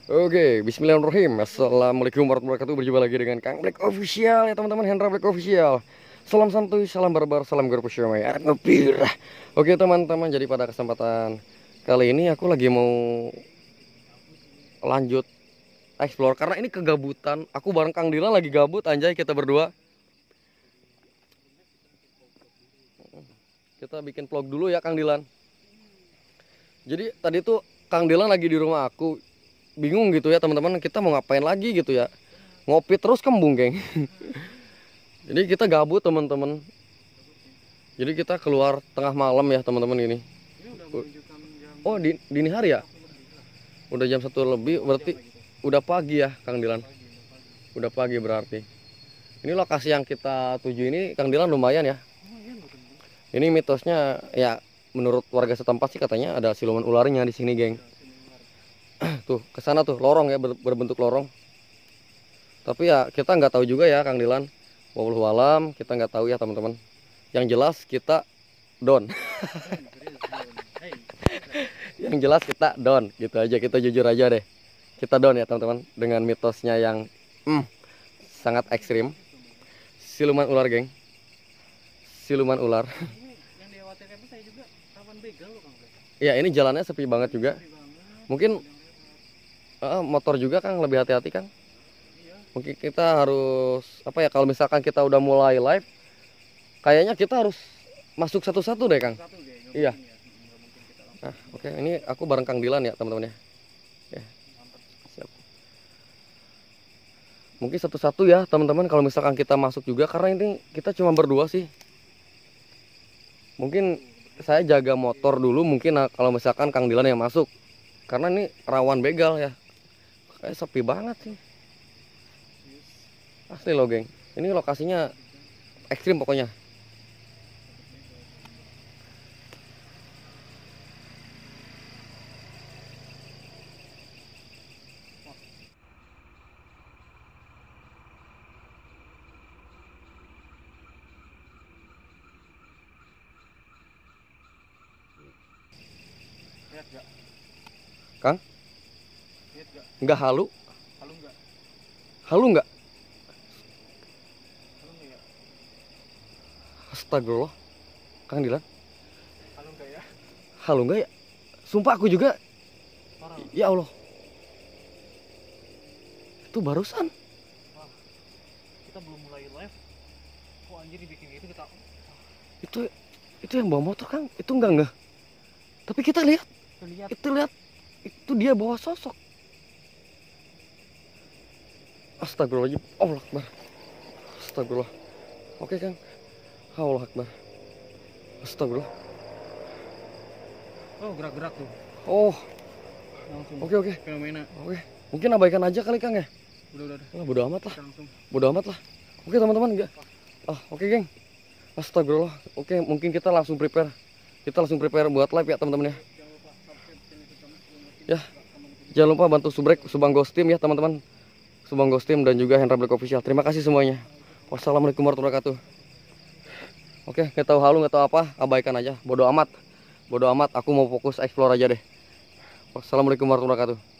Oke, bismillahirrahmanirrahim. Assalamualaikum warahmatullahi wabarakatuh. Berjumpa lagi dengan Kang Black Official ya teman-teman, Hendra Black Official. Salam santuy, salam barbar, salam garpu syamai, arep ngepirah. Oke teman-teman, jadi pada kesempatan kali ini aku lagi mau lanjut explore karena ini kegabutan. Aku bareng Kang Dilan lagi gabut anjay, kita berdua. Kita bikin vlog dulu ya Kang Dilan. Jadi tadi tuh Kang Dilan lagi di rumah aku. Bingung gitu ya teman-teman, kita mau ngapain lagi gitu ya, ngopi terus kembung geng. Jadi kita gabut teman-teman, jadi kita keluar tengah malam ya teman-teman ini. Oh dini hari ya, udah jam 1 lebih, berarti udah pagi ya Kang Dilan, udah pagi berarti. Ini lokasi yang kita tuju ini Kang Dilan lumayan ya. Ini mitosnya ya, menurut warga setempat sih katanya ada siluman ularnya di sini geng. Tuh ke sana tuh lorong ya, berbentuk lorong. Tapi ya kita nggak tahu juga ya Kang Dilan. Wallahu alam, kita nggak tahu ya teman-teman. Yang jelas kita don. Yang jelas kita don, gitu aja, kita jujur aja deh. Kita don ya teman-teman, dengan mitosnya yang sangat ekstrim. Siluman ular geng. Siluman ular. Yang dikhawatirkan itu saya juga rawan begal loh Kang. Ya ini jalannya sepi banget juga. Mungkin motor juga Kang lebih hati-hati Kang. Mungkin kita harus apa ya, kalau misalkan kita udah mulai live, kayaknya kita harus masuk satu-satu deh Kang. Iya. Nah, oke, ini aku bareng Kang Dilan ya teman-teman ya. Ya. Siap. Mungkin satu-satu ya teman-teman kalau misalkan kita masuk juga, karena ini kita cuma berdua sih. Mungkin saya jaga motor dulu mungkin, kalau misalkan Kang Dilan yang masuk. Karena ini rawan begal ya. Kayak sepi banget sih. Asli loh geng. Ini lokasinya ekstrim pokoknya. Lihat gak? Kang? Lihat gak? Nggak halu? Halu gak? Halu nggak? Halu gak ya? Astagfirullah. Kang Dilan. Halu gak ya? Halu nggak ya? Sumpah aku juga. Parah. Ya Allah. Itu barusan. Wah, kita belum mulai live. Kok anjir dibikin gitu kita. Itu yang bawa motor Kang. Itu enggak. Tapi kita lihat. Lihat. Itu dia bawa sosok. Astagfirullahaladzim. Allah Akbar. Astagfirullah. Oke Kang. Allah Akbar. Astagfirullah. Oh, gerak-gerak tuh. Oh, Langsung. oke. Fenomena. Oke. Mungkin abaikan aja kali Kang ya. Udah. Lah bodo amat lah. Kita langsung. Bodo amat lah. Oke teman-teman enggak. Oke geng. Astagfirullah. Oke, mungkin kita langsung prepare. Kita langsung prepare buat live ya teman-teman ya. Ya. Jangan lupa bantu subrek Subang Ghost Team ya teman-teman. Subang Ghost Team dan juga Hendra Black Official. Terima kasih semuanya. Wassalamualaikum warahmatullahi wabarakatuh. Oke, nggak tahu halu nggak tahu apa, abaikan aja. Bodo amat. Aku mau fokus explore aja deh. Wassalamualaikum warahmatullahi wabarakatuh.